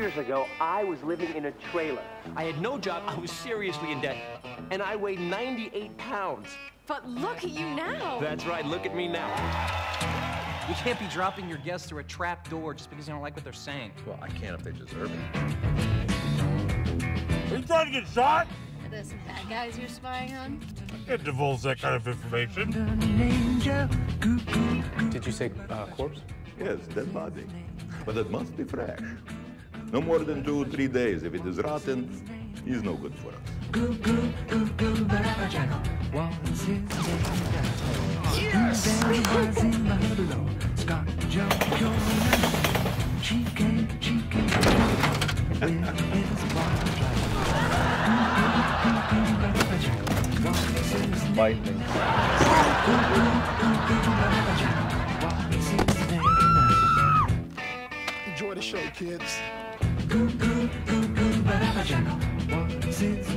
years ago, I was living in a trailer. I had no job, I was seriously in debt, and I weighed 98 pounds. But look at you now. That's right, look at me now. You can't be dropping your guests through a trap door just because you don't like what they're saying. Well, I can't if they deserve it. Are you trying to get shot? Are there some bad guys you're spying on? I can't divulge that kind of information. Did you say corpse? Yes, dead body. But it must be fresh. No more than 2 or 3 days. If it is rotten, he's no good for us. Yes! Lightning. Enjoy the show, kids.